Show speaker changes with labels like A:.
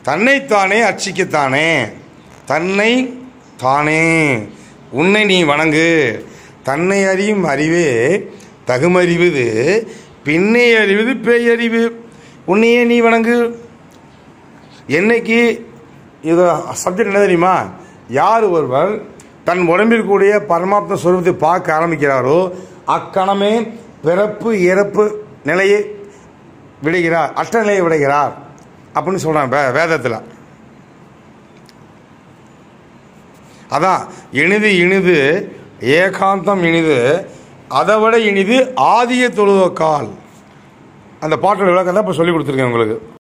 A: தன்னைத்தானே அர்ச்சிக்கத்தானே, தன்னை தானே உன்னை நீ வணங்கு. தன்னை அறியும் அறிவே தகுமறிவது, பின்னை அறிவது பேயறிவு. உன்னையே நீ வணங்கு. என்னைக்கு இது சப்ஜெக்ட் என்ன தெரியுமா? யார் ஒருவர் தன் உடம்பில் கூடிய பரமாத்ம ஸ்வரூபத்தை பார்க்க ஆரம்பிக்கிறாரோ அக்கணமே பிறப்பு இறப்பு நிலையை விடுகிறார், அற்ற நிலையை விடுகிறார் அப்படின்னு சொல்றாங்க வேதத்தில். அதான் இனிது ஏகாந்தம் இனிது, அதை விட இனிது ஆதிய தொழுவக்கால். அந்த பாட்டோட விளக்கம் தான் இப்போ சொல்லி கொடுத்துருக்கேன் உங்களுக்கு.